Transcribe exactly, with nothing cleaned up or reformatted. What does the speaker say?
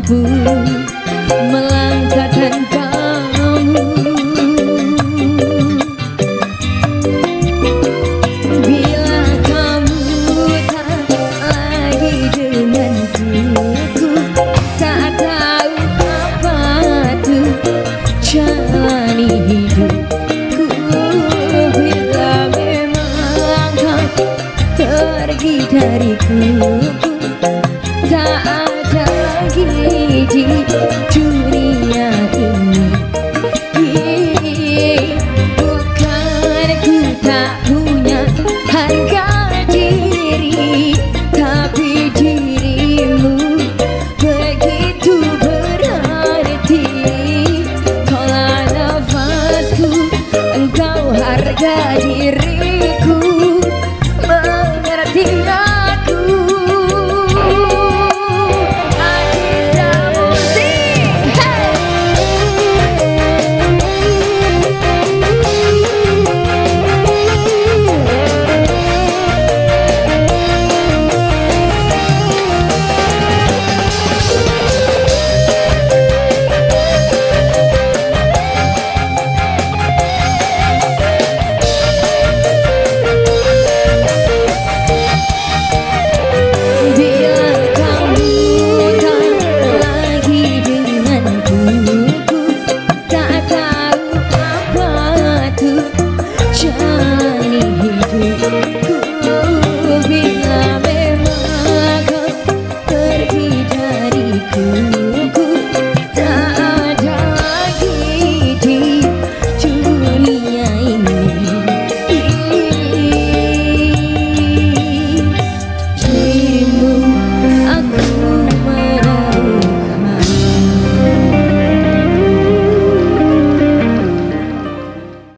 mampu melangkah tanpamu. Bila kamu tak lagi denganku, ku tak tahu apa tuh jalani hidupku. Bila memang kau pergi dariku, tak ada lagi di dunia ini. Bukan ku tak punya harga diri, tapi dirimu begitu berarti. Kaulah nafasku, engkau harga diriku, mengerti aku. Adinda musik, hey! Jalani hidupku.